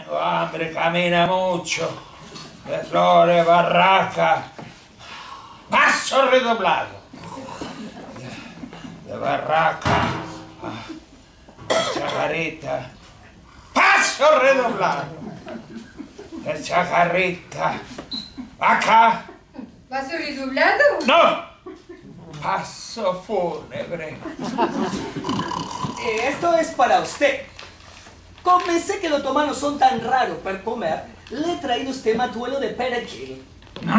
Tu hambre camina mucho. De Flores, Barraca. Paso redoblado. De Barraca a Chacarita. Paso redoblado. De Chacarita. Acá. ¿Paso redoblado? ¡No! Paso fúnebre. Esto es para usted. Como pensé que los otomanos son tan raros para comer, le he traído este matuelo de perejil. No.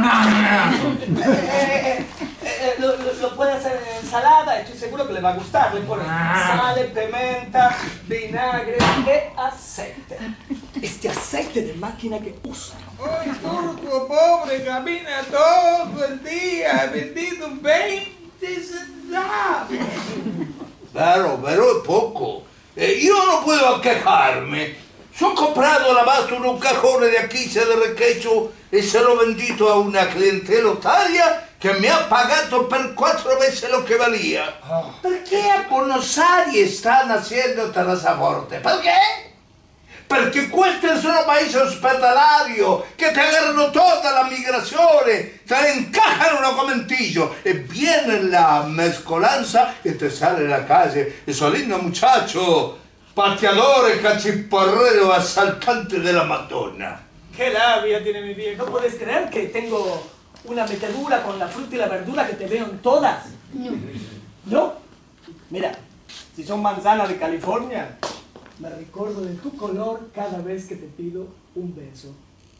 Lo puede hacer en ensalada, estoy seguro que le va a gustar. Le pone sal, pimienta, vinagre y aceite. Este aceite de máquina que usa. ¡Ay, turco pobre! Camina todo el día. He vendido 20 centavos. Claro, pero es poco. Yo no puedo quejarme. Yo he comprado la base unos cajones de aquí de requecho y se lo he vendido a una clientela otaria que me ha pagado per 4 veces lo que valía. ¿Por qué a Buenos Aires están haciendo trasporte? ¿Por qué? Perché questi sono paesi ospedalari che ti agarrano tutta la migrazione, te encajano come un tillo e viene la mezcolanza e te sale la calle. Eso lindo muchacho, pateador, cachiporrero, asaltante de la Madonna. ¡Qué labia tiene mi viejo! ¿No puedes creer que tengo una metedura con la fruta y la verdura que te veo en todas? No. ¿No? Mira, si son manzanas de California, me recuerdo de tu color cada vez que te pido un beso.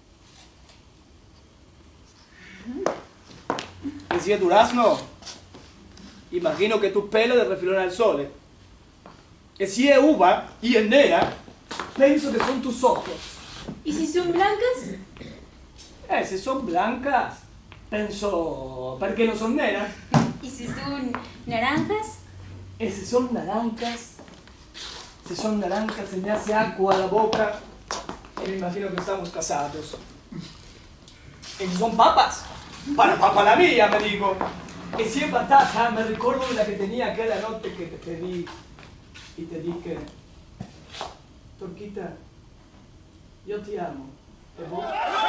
Y si es durazno, imagino que tu pelo de refilón al sol. Y si es uva y es negra, pienso que son tus ojos. ¿Y si son blancas? Si son blancas, penso, ¿por qué no son negras? ¿Y si son naranjas? Si son naranjas, se me hace agua a la boca y me imagino que estamos casados. Y si son papas, para papa la mía, me digo. Y si es batata, me recuerdo de la que tenía aquella noche que te pedí y te dije, Torquita, yo te amo. ¿Te voy?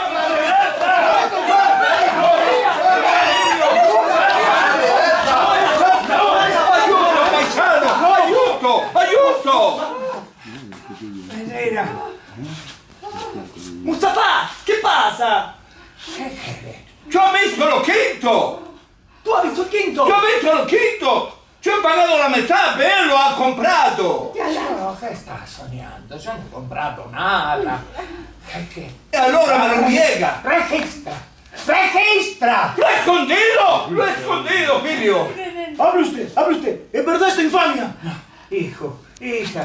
¡Aiuto! Pereira. ¡Mustafa! ¿Qué pasa? ¿Qué quieres? ¡Yo he visto lo quinto! ¿Tú has visto el quinto? ¡Yo he visto lo quinto! Yo he pagado la mitad, pero él lo ha comprado. No, ¿qué estás soñando? Yo no he comprado nada. ¿Qué? Y allora me lo niega. ¡Registra! ¡Registra! ¡Lo he escondido! ¡Lo he escondido, Filio! ¡Hable usted! ¡Es verdad esta infamia! Hijo, hija.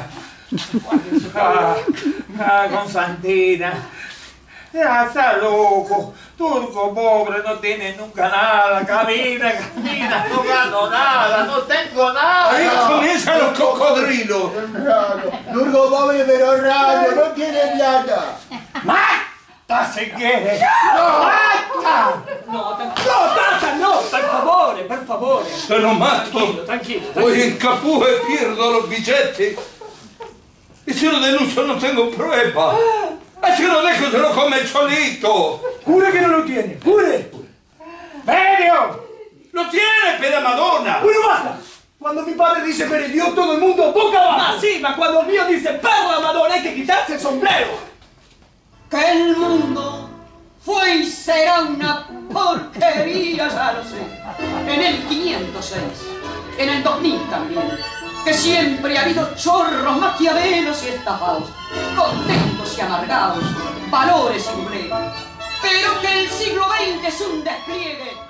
Constantina. Ya está loco. Turco pobre, no tiene nunca nada. Camina, no gano nada, no tengo nada. Ahí comienzan los cocodrilos. Turco pobre pero raro, no tiene plata. ¡Mata si quieres! ¡Mata! No, Tata, no, per favore. Te lo mato. Tranquilo. Voy en capú y pierdo los billetes. Y si lo denuncio no tengo prueba. Y si lo dejo se lo come el cholito. Jure que no lo tiene, jure. ¡Medio! Lo tiene, per la Madonna. Bueno, basta. Cuando mi padre dice per Dios, todo el mundo boca abajo. Ah, sí, ma cuando el mío dice per la Madonna hay que quitarse el sombrero. Que el mundo fue y será una porquería, ya lo sé. En el 506, en el 2000 también. Que siempre ha habido chorros, maquiavelos y estafados, contentos y amargados, valores y burles. Pero que el siglo XX es un despliegue